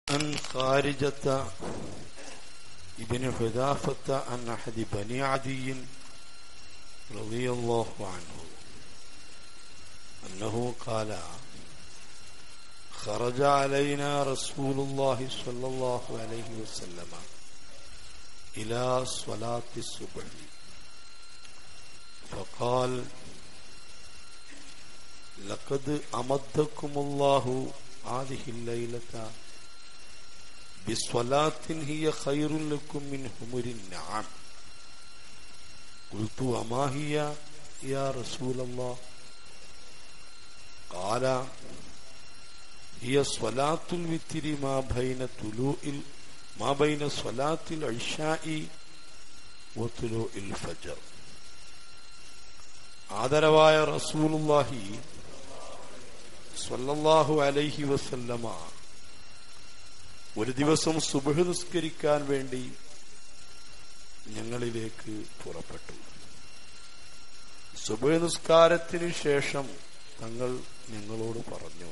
عن خارجة ابن حذافة عن أحد بني عدي رضي الله عنه أنه قال خرج علينا رسول الله صلى الله عليه وسلم إلى صلاة الصبح فقال لقد أمدكم الله هذه الليلة بصلاة هي خير لكم من حمر النعم. قلت وما هي يا رسول الله؟ قال هي صلاة الوتر ما بين صلاة العشاء وطلوع الفجر. ആദരവായ റസൂലുള്ളാഹി സ്വല്ലല്ലാഹു അലൈഹി വസല്ലമ ഒരു ദിവസം സുബ്ഹ് നിസ്കരിക്കാൻ വേണ്ടി ഞങ്ങളിലേക്ക് പുറപ്പെട്ടു. സുബ്ഹ് നിസ്കാരത്തിന് ശേഷം തങ്ങൾ ഞങ്ങളോട് പറഞ്ഞു,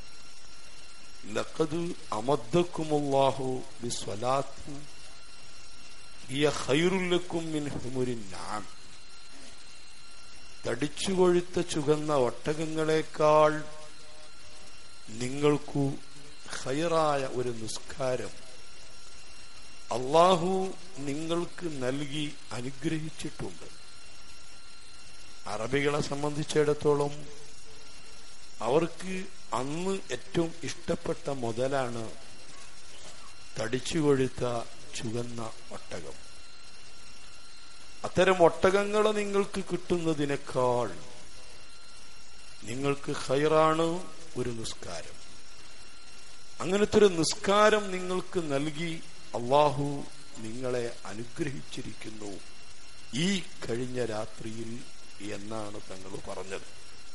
ലഖദ് അമദ്ദക്കുമുല്ലാഹു ബിസ്വലാത്തിൻ ഹിയ ഖൈറുൽ ലക്കും മിൻ ഹുമുരിൻ നഅം. തടിച്ചുകൊഴുത്ത ചുവന്ന ഒട്ടകങ്ങളെക്കാൾ നിങ്ങൾക്കു ഖൈറായ ഒരു നിസ്കാരം അല്ലാഹു നിങ്ങൾക്ക് നൽകി അനുഗ്രഹിച്ചിട്ടുണ്ട്. അറബികളെ സംബന്ധിച്ചിടത്തോളം അവർക്ക് അന്ന് ഏറ്റവും ഇഷ്ടപ്പെട്ട മുതലാണ് തടിച്ചുകൊഴുത്ത ചുവന്ന ഒട്ടകം. അത്തരം ഒട്ടകങ്ങളെ നിങ്ങൾക്ക് കിട്ടുന്നതിനേക്കാൾ നിങ്ങൾക്ക് ഖൈറാണ് ഒരു നിസ്കാരം. അങ്ങനത്തെ ഒരു നിസ്കാരം നിങ്ങൾക്ക് നൽകി അല്ലാഹു നിങ്ങളെ അനുഗ്രഹിച്ചിരിക്കുന്നു ഈ കഴിഞ്ഞ രാത്രിയിൽ എന്നാണ് തങ്ങൾ പറഞ്ഞത്.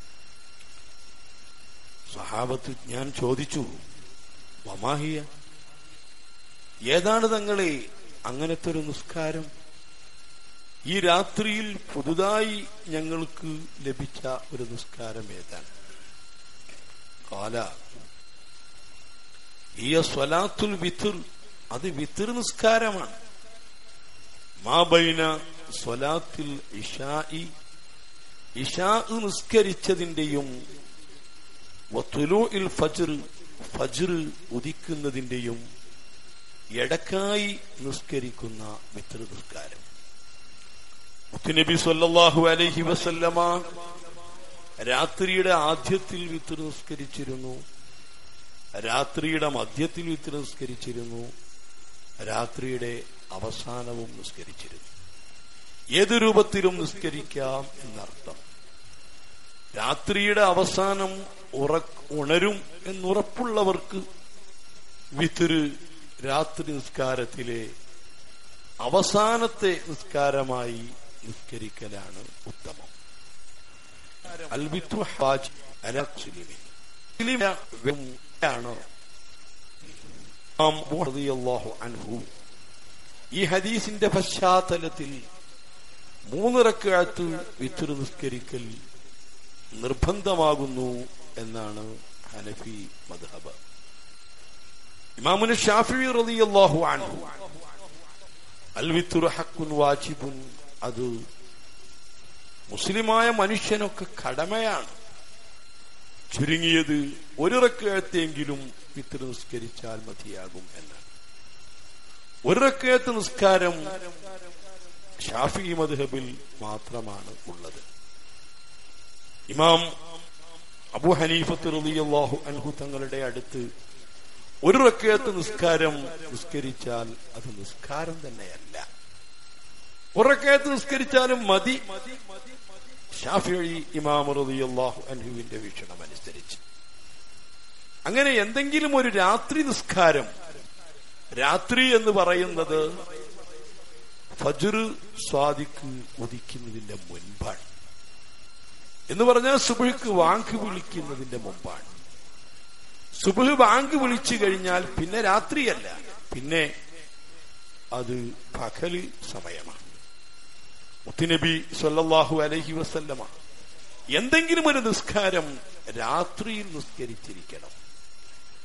സഹാബത്ത് ഞാൻ ചോദിച്ചു, വമാഹിയ, ഏതാണ് തങ്ങളെ അങ്ങനത്തെ ഒരു നിസ്കാരം? ഈ രാത്രിയിൽ പുതുതായി ഞങ്ങൾക്ക് ലഭിച്ച ഒരു നിസ്കാരം ഏതാണ്? ഖാല ഹിയ സ്വലാത്തുൽ വിത്ർ. അത് വിത്ർ നിസ്കാരമാണ്. മാ ബൈന സ്വലാത്തിൽ ഇശാഇ, ഇശാ നിസ്കരിച്ചതിന്റെയും വതുലൂഇൽ ഫജ്ർ, ഫജ്ർ ഉദിക്കുന്നതിന്റെയും ഇടക്കായി നിസ്കരിക്കുന്ന വിത്ർ നിസ്കാരം. മുത്തുനബി സ്വല്ലല്ലാഹു അലൈഹി വസല്ലമ രാത്രിയുടെ ആദ്യത്തിൽ വിത്ർ നിസ്കരിച്ചിരുന്നു, രാത്രിയുടെ മധ്യത്തിൽ വിത്ർ നിസ്കരിച്ചിരുന്നു, രാത്രിയുടെ അവസാനവും നിസ്കരിച്ചിരുന്നു. ഏത് രൂപത്തിലും നിസ്കരിക്കാം എന്നർത്ഥം. രാത്രിയുടെ അവസാനം ഉണരും എന്നുറപ്പുള്ളവർക്ക് വിത്ർ രാത്രി നിസ്കാരത്തിലെ അവസാനത്തെ നിസ്കാരമായി നിസ്കരിക്കലാണ് ഉത്തമം. അൽബിത്തു ഹാജ് ഈ ഹദീസിന്റെ പശ്ചാത്തലത്തിൽ 3 റക്അത്ത് വിത്ർ നിസ്കരിക്കൽ നിർബന്ധമാകുന്നു എന്നാണ് ഹനഫി മദ്ഹബ്. ഇമാമുന ശാഫിഈ റളിയല്ലാഹു അൻഹു അൽ വിത്റു ഹഖ്ഖുൻ വാജിബുൻ, അത് മുസ്ലിമായ മനുഷ്യനൊക്കെ കടമയാണ്. ചുരുങ്ങിയത് 1 റക്അത്തെങ്കിലും വിത്ർ നിസ്കരിച്ചാൽ മതിയാകും എന്നാണ്. 1 റക്അത്ത് നിസ്കാരം ശാഫിഈ മദ്ഹബിൽ മാത്രമാണ് ഉള്ളത്. ഇമാം അബൂ ഹനീഫത്ത് റളിയല്ലാഹു അൻഹു തങ്ങളുടെ അടുത്ത് 1 റക്അത്ത് നിസ്കാരം നിസ്കരിച്ചാൽ അത് നിസ്കാരം തന്നെയല്ല. 1 റക്അത്ത് നിസ്കരിച്ചാലും മതി ശാഫിഈ ഇമാം റളിയല്ലാഹു അൻഹുവിന്റെ വീക്ഷണം അനുസരിച്ച്. അങ്ങനെ എന്തെങ്കിലും ഒരു രാത്രി നിസ്കാരം, രാത്രി എന്ന് പറയുന്നത് ഫജ്ർ സ്വാദിഖ് ഉദിക്കുന്നതിന്റെ മുൻപാണ് എന്ന് പറഞ്ഞാൽ സുബ്ഹിക്ക് വാങ്ക് വിളിക്കുന്നതിന്റെ മുമ്പാണ്. സുബ്ഹ് വാങ്ക് വിളിച്ചു കഴിഞ്ഞാൽ പിന്നെ രാത്രിയല്ല, പിന്നെ അത് പകല് സമയമാണ്. മുത്തുനബി സ്വല്ലല്ലാഹു അലൈഹി വസല്ലമ എന്തെങ്കിലും ഒരു നിസ്കാരം രാത്രിയിൽ നിസ്കരിച്ചിരിക്കണം.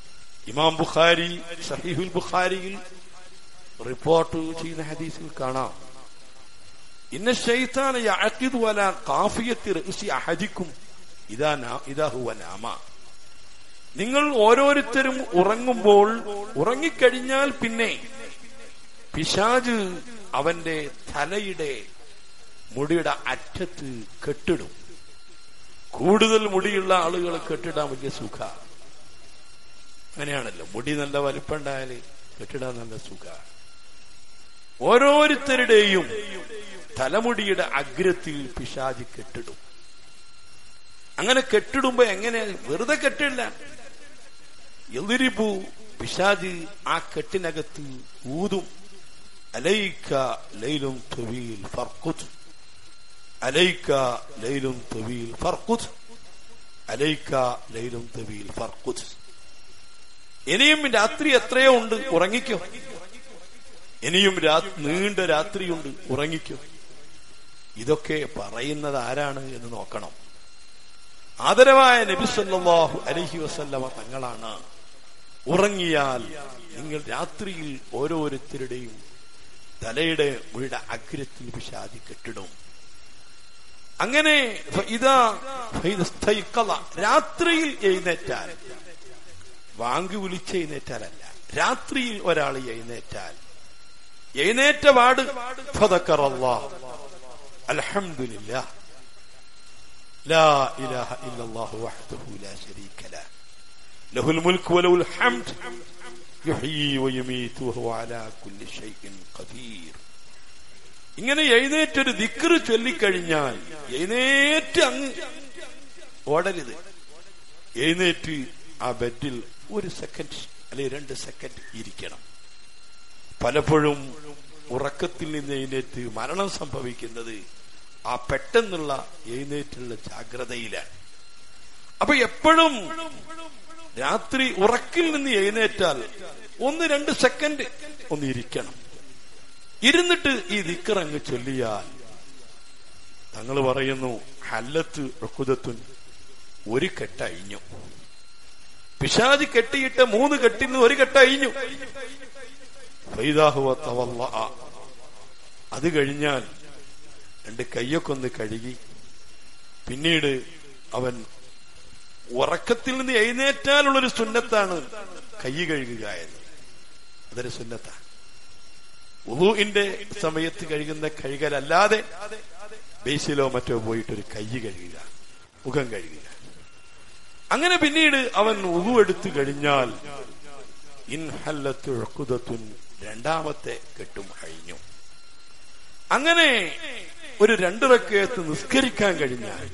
ഇമാം ബുഖാരി സഹീഹുൽ ബുഖാരിയിൽ റിപ്പോർട്ട് ചെയ്യുന്ന ഹദീസിൽ കാണാം, ഇന്ന ശൈത്താന യഅഖിദു അലാ ഖാഫിയത്തി റഅസി അഹദിക്കും ഇദാ ഹുവ നാമ. നിങ്ങൾ ഓരോരുത്തരും ഉറങ്ങുമ്പോൾ, ഉറങ്ങിക്കഴിഞ്ഞാൽ പിന്നെ പിശാച് അവന്റെ തലയുടെ മുടിയുടെ അറ്റത്ത് കെട്ടിടും. കൂടുതൽ മുടിയുള്ള ആളുകൾ കെട്ടിടാൻ വലിയ സുഖ. അങ്ങനെയാണല്ലോ, മുടി നല്ല വലിപ്പമുണ്ടായാല് കെട്ടിടാൻ നല്ല സുഖ. ഓരോരുത്തരുടെയും തലമുടിയുടെ അഗ്രത്തിൽ പിശാച് കെട്ടിടും. അങ്ങനെ കെട്ടിടുമ്പോ എങ്ങനെ? വെറുതെ കെട്ടില്ല. എതിരിപ്പൂ പിശാച് ആ കെട്ടിനകത്ത് ഊതും. അലൈക ലൈലും തവീൽ ഫർഖുത്, അലൈക ലൈലും തവീൽ ഫർഖുത്, അലൈക ലൈലും തവീൽ ഫർഖുത്. ഇനിയും രാത്രി എത്രയോ ഉണ്ട്, ഉറങ്ങിക്കോ. ഇനിയും നീണ്ട രാത്രിയുണ്ട്, ഉറങ്ങിക്കോ. ഇതൊക്കെ പറയുന്നത് ആരാണ് എന്ന് നോക്കണം. ആദരവായ നബി സല്ലല്ലാഹു അലൈഹി വസല്ലമ തങ്ങളാണ് ഉറങ്ങിയാൽ നിങ്ങൾ രാത്രിയിൽ ഓരോരുത്തരുടെയും തലയുടെ മുഴുവൻ അഗ്രത്തിൽ പിശാച് കെട്ടിടും. അങ്ങനെ രാത്രിയിൽ എഴുന്നേറ്റാൽ, വാങ്ക് വിളിച്ച് എഴുന്നേറ്റാലല്ല, രാത്രിയിൽ ഒരാൾ എഴുന്നേറ്റാൽ എഴുന്നേറ്റ പാട് ഫദക്കറല്ലാഹ് അൽഹംദുലില്ലാഹ് ലാ ഇലാഹ ഇല്ലല്ലാഹു വഹ്ദഹു ലാ ശരീക ലഹ് ലഹുൽ മുൽക്കു വലഹുൽ ഹംദ് യുഹ്യി വയുമീതു വഹുവ അലാ കുല്ലി ഷൈഇൻ ഖദീർ. ഇങ്ങനെ എഴുന്നേറ്റൊരു ദിക്ർ ചൊല്ലിക്കഴിഞ്ഞാൽ എഴുന്നേറ്റ് അങ്ങ് ഓടരുത്. എഴുന്നേറ്റ് ആ ബെഡിൽ 1 സെക്കൻഡ് അല്ലെങ്കിൽ 2 സെക്കൻഡ് ഇരിക്കണം. പലപ്പോഴും ഉറക്കത്തിൽ നിന്ന് എഴുന്നേറ്റ് മരണം സംഭവിക്കുന്നത് ആ പെട്ടെന്നുള്ള എഴുന്നേറ്റുള്ള ജാഗ്രതയിലാണ്. അപ്പൊ എപ്പോഴും രാത്രി ഉറക്കിൽ നിന്ന് എഴുന്നേറ്റാൽ 1-2 സെക്കൻഡ് ഒന്ന് ഇരിക്കണം. ഇരുന്നിട്ട് ഈ ദിക്ർ അങ്ങ് ചൊല്ലിയാൽ തങ്ങൾ പറയുന്നു, ഹല്ലത്ത് ഉഖ്ദത്തുൻ, 1 കെട്ട് അഴിഞ്ഞു. പിശാച് കെട്ടിയിട്ട് 3 കെട്ടിന്ന് 1 കെട്ട് അഴിഞ്ഞു. ഫൈദാ ഹുവ തവല്ലഅ, അത് കഴിഞ്ഞാൽ 2 കൈയൊക്കെ ഒന്ന് കഴുകി, പിന്നീട് അവൻ ഉറക്കത്തിൽ നിന്ന് എഴുന്നേറ്റാലുള്ളൊരു സുന്നത്താണ് കൈ കഴുകുക എന്ന്. അതൊരു സുന്നത്താണ്. വുളൂഇന്റെ സമയത്ത് കഴുകുന്ന കഴുകലല്ലാതെ ബേസിലോ മറ്റോ പോയിട്ടൊരു കൈ കഴുകുക, മുഖം കഴുകുക. അങ്ങനെ പിന്നീട് അവൻ വുളൂ എടുത്തു കഴിഞ്ഞാൽ ഇൻഹല്ലത്തു ഉഖ്ദത്തുൻ, 2ാമത്തെ കെട്ടും കഴിഞ്ഞു. അങ്ങനെ ഒരു 2 റക്അത്ത് നിസ്കരിക്കാൻ കഴിഞ്ഞാൽ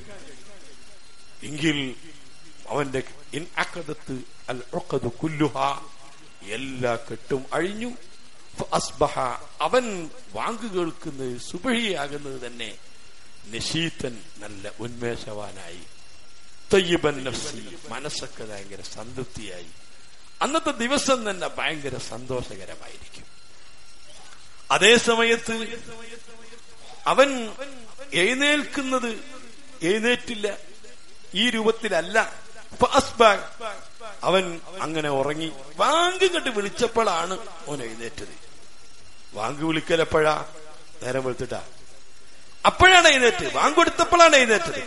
എങ്കിൽ അവന്റെ ഇൻ അഖദത്ത് അൽ ഉഖദു കുല്ലുഹാ, എല്ലാ കെട്ടും അഴിഞ്ഞു. ഫഅസ്ബഹ, അവൻ വാങ്ക് കേൾക്കുന്നത് സുബ്ഹിയാകുന്നത് തന്നെ നശീതൻ, നല്ല ഉന്മേഷവാനായി. തയ്യിബൻ നഫ്സി, മനസ്സൊക്കെ ഭയങ്കര സംതൃപ്തിയായി. അന്നത്തെ ദിവസം തന്നെ ഭയങ്കര സന്തോഷകരമായിരിക്കും. അതേ സമയത്ത് അവൻ എഴുന്നേൽക്കുന്നത് എഴുന്നേറ്റില്ല, ഈ രൂപത്തിലല്ല. അവൻ അങ്ങനെ ഉറങ്ങി. വാങ്ക് കെട്ട് വിളിച്ചപ്പോഴാണ് അവൻ എഴുന്നേറ്റത്. വാങ്ക് വിളിക്കലെപ്പോഴാ? നേരം വെളുത്തിട്ടാ, അപ്പോഴാണ് എഴുന്നേറ്റ്. വാങ്ക് കൊടുത്തപ്പോഴാണ് എഴുന്നേറ്റത്.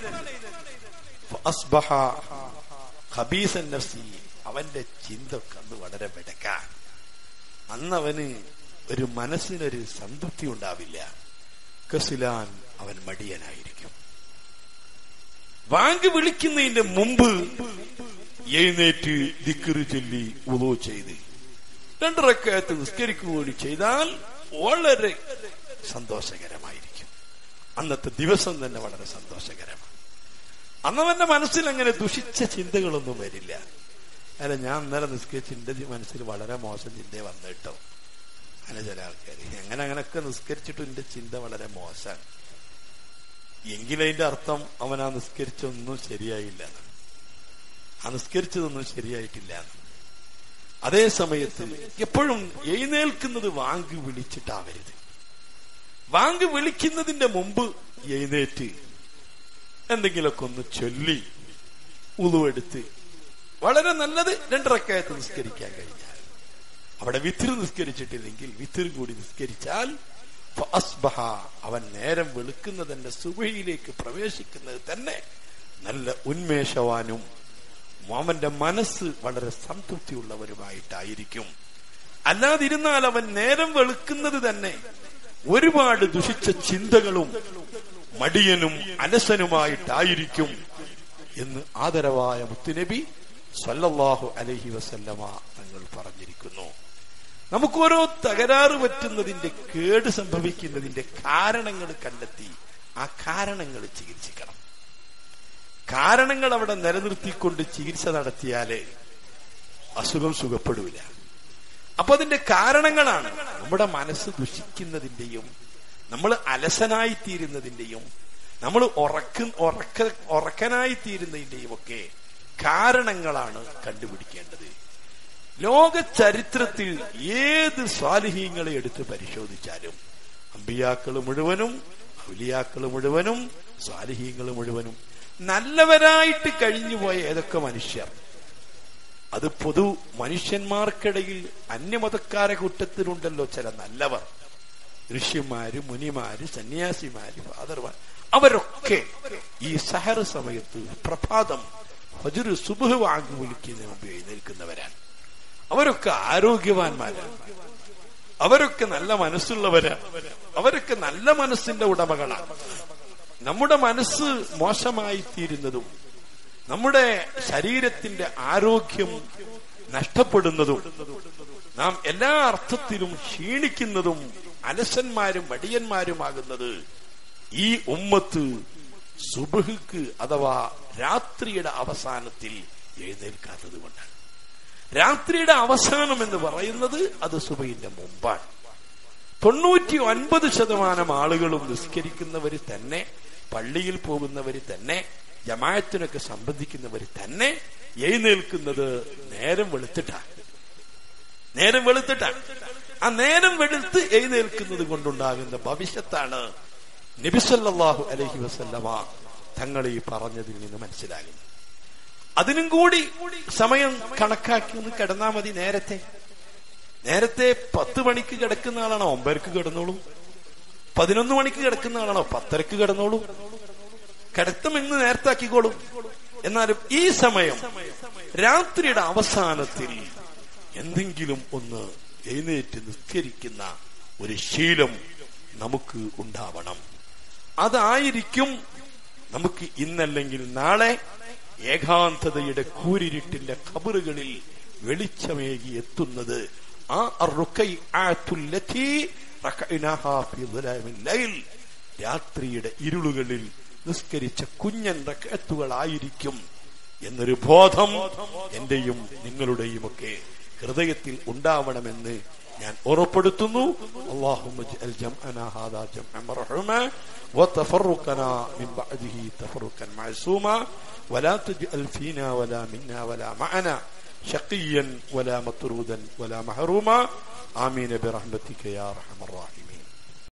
ഖബീസൻ നഫ്സി, അവന്റെ ചിന്തയൊക്കെ അന്ന് വളരെ വെടക്കാൻ. അന്നവന് ഒരു മനസ്സിനൊരു സംതൃപ്തി ഉണ്ടാവില്ല. കസിലാൻ, അവൻ മടിയനായിരിക്കും. വാങ്ക് വിളിക്കുന്നതിന്റെ മുമ്പ് എഴുന്നേറ്റ് ദിക്ർ ചൊല്ലി വുളൂ ചെയ്ത് 2 റക്അത്ത് നിസ്കരിക്കുകയും ചെയ്താൽ വളരെ സന്തോഷകരമായിരിക്കും. അന്നത്തെ ദിവസം തന്നെ വളരെ സന്തോഷകരമാണ്. അന്നവന്റെ മനസ്സിൽ അങ്ങനെ ദുഷിച്ച ചിന്തകളൊന്നും വരില്ല. അല്ല, ഞാൻ ഇന്നലെ നിസ്കരിച്ച് എന്റെ മനസ്സിൽ വളരെ മോശം ചിന്ത വന്നിട്ടോ. അങ്ങനെ ചില ആൾക്കാർ അങ്ങനെയൊക്കെ നിസ്കരിച്ചിട്ടും എന്റെ ചിന്ത വളരെ മോശമാണ്. എങ്കിലതിന്റെ അർത്ഥം അവൻ ആ നിസ്കരിച്ചൊന്നും ശരിയായില്ല, ആ നിസ്കരിച്ചതൊന്നും ശരിയായിട്ടില്ല. അതേ സമയത്ത് എപ്പോഴും എഴുന്നേൽക്കുന്നത് വാങ്ക് വിളിച്ചിട്ടാവരുത്. വാങ്ക് വിളിക്കുന്നതിന്റെ മുമ്പ് എഴുന്നേറ്റ് എന്തെങ്കിലുമൊക്കെ ഒന്ന് ചൊല്ലി വുളൂ എടുത്ത് വളരെ നല്ലത് 2 റക്അത്ത് നിസ്കരിക്കാൻ കഴിഞ്ഞാൽ. അവിടെ വിത്ർ നിസ്കരിച്ചിട്ടില്ലെങ്കിൽ വിത്ർ കൂടി നിസ്കരിച്ചാൽ ഫഅസ്ബഹ, അവൻ നേരം വെളുക്കുന്നതിന്റെ സുബഹിയിലേക്ക് പ്രവേശിക്കുന്നത് തന്നെ നല്ല ഉന്മേഷവാനും അവന്റെ മനസ്സ് വളരെ സംതൃപ്തിയുള്ളവരുമായിട്ടായിരിക്കും. അല്ലാതിരുന്നാൽ അവൻ നേരം വെളുക്കുന്നത് തന്നെ ഒരുപാട് ദുഷിച്ച ചിന്തകളും മടിയനും അലസനുമായിട്ടായിരിക്കും എന്ന് ആദരവായ മുത്തുനബി സല്ലല്ലാഹു അലൈഹി വസല്ലമ തങ്ങൾ പറഞ്ഞിരിക്കുന്നു. നമുക്കോരോ തകരാറ് പറ്റുന്നതിന്റെ, കേട് സംഭവിക്കുന്നതിന്റെ കാരണങ്ങൾ കണ്ടെത്തി ആ കാരണങ്ങൾ ചികിത്സിക്കണം. കാരണങ്ങൾ അവിടെ നിലനിർത്തിക്കൊണ്ട് ചികിത്സ നടത്തിയാലേ അസുഖം സുഖപ്പെടൂല. അപ്പൊ അതിന്റെ കാരണങ്ങളാണ് നമ്മുടെ മനസ്സ് ദുഷിക്കുന്നതിന്റെയും നമ്മൾ അലസനായിത്തീരുന്നതിന്റെയും നമ്മൾ ഉറക്കനായിത്തീരുന്നതിന്റെയും ഒക്കെ കാരണങ്ങളാണ് കണ്ടുപിടിക്കേണ്ടത്. ലോക ചരിത്രത്തിൽ ഏത് സ്വാലിഹീങ്ങളെ എടുത്ത് പരിശോധിച്ചാലും അമ്പിയാക്കൾ മുഴുവനും ഔലിയാക്കൾ മുഴുവനും സ്വാലിഹീങ്ങൾ മുഴുവനും നല്ലവരായിട്ട് കഴിഞ്ഞുപോയ ഏതൊക്കെ മനുഷ്യർ, അത് പൊതു മനുഷ്യന്മാർക്കിടയിൽ അന്യമതക്കാരെ കൂട്ടത്തിലുണ്ടല്ലോ ചില നല്ലവർ, ഋഷിമാര്, മുനിമാര്, സന്യാസിമാര്, ഫാദർമാർ, അവരൊക്കെ ഈ സഹർ സമയത്ത് പ്രഭാതം ഫജ്ർ സുബ്ഹ് വാങ്ങി വിളിക്കുന്നതിന് മുമ്പ് എഴുന്നേൽക്കുന്നവരാണ്. അവരൊക്കെ ആരോഗ്യവാന്മാരാണ്, അവരൊക്കെ നല്ല മനസ്സുള്ളവരാണ്, അവരൊക്കെ നല്ല മനസ്സിന്റെ ഉടമകളാണ്. നമ്മുടെ മനസ്സ് മോശമായി തീരുന്നതും നമ്മുടെ ശരീരത്തിന്റെ ആരോഗ്യം നഷ്ടപ്പെടുന്നതും നാം എല്ലാ അർത്ഥത്തിലും ക്ഷീണിക്കുന്നതും അലസന്മാരും മടിയന്മാരുമാകുന്നത് ഈ ഉമ്മത്ത് സുബ്ഹിക്ക് അഥവാ രാത്രിയുടെ അവസാനത്തിൽ എഴുന്നേൽക്കാത്തത് കൊണ്ടാണ്. രാത്രിയുടെ അവസാനം എന്ന് പറയുന്നത് അത് സുബഹിന്റെ മുമ്പാണ്. 99% ആളുകളും നിസ്കരിക്കുന്നവർ തന്നെ, പള്ളിയിൽ പോകുന്നവർ തന്നെ, ജമാഅത്തിനൊക്കെ സംബന്ധിക്കുന്നവർ തന്നെ എഴുന്നേൽക്കുന്നത് നേരം വെളുത്തിട്ടാണ്. ആ നേരം വെളുത്ത് എഴുന്നേൽക്കുന്നത് കൊണ്ടുണ്ടാകുന്ന ഭവിഷ്യത്താണ് നബി സല്ലല്ലാഹു അലൈഹി വസല്ലമ തങ്ങൾ ഈ പറഞ്ഞതിൽ നിന്ന് മനസ്സിലാകുന്നത്. അതിനും കൂടി സമയം കണക്കാക്കി ഒന്ന് കിടന്നാ മതി. നേരത്തെ 10 മണിക്ക് കിടക്കുന്ന ആളാണോ 9ക്ക് കിടന്നോളൂ, 11 മണിക്ക് കിടക്കുന്ന ആളാണോ 10:30ക്ക് കിടന്നോളൂ. കിടത്തം ഇന്ന് നേരത്താക്കിക്കോളും. എന്നാലും ഈ സമയം രാത്രിയുടെ അവസാനത്തിൽ എന്തെങ്കിലും ഒന്ന് എഴുന്നേറ്റ് നിസ്കരിക്കുന്ന ഒരു ശീലം നമുക്ക് ഉണ്ടാവണം. അതായിരിക്കും നമുക്ക് ഇന്നല്ലെങ്കിൽ നാളെ ഏകാന്തതയുടെ കൂരിരുട്ടിന്റെ ഖബറുകളിൽ വെളിച്ചമേകി എത്തുന്നത്. ആ രാത്രിയുടെ ഇരുളുകളിൽ നിസ്കരിച്ച കുഞ്ഞൻ റക്അത്തുകളായിരിക്കും എന്നൊരു ബോധം എന്റെയും നിങ്ങളുടെയും ഒക്കെ ഹൃദയത്തിൽ ഉണ്ടാവണമെന്ന് ഞാൻ ഉറപ്പെടുത്തുന്നു. اللهم اجعل جمعنا هذا جمعا مرحوما وتفرقنا من بعده تفرقا معصوما ولا تجعل فينا ولا منا ولا معنا شقيا ولا مطرودا ولا محروما آمين برحمتك يا أرحم الراحمين.